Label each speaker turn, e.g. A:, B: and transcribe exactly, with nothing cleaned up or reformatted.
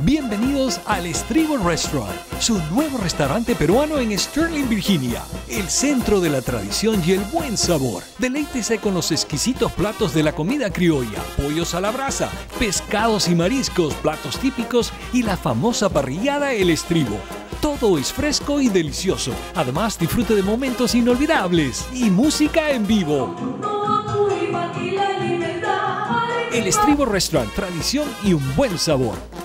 A: Bienvenidos al Estribo Restaurant, su nuevo restaurante peruano en Sterling, Virginia, el centro de la tradición y el buen sabor. Deleítese con los exquisitos platos de la comida criolla, pollos a la brasa, pescados y mariscos, platos típicos y la famosa parrillada El Estribo. Todo es fresco y delicioso. Además, disfrute de momentos inolvidables y música en vivo. El Estribo Restaurant, tradición y un buen sabor.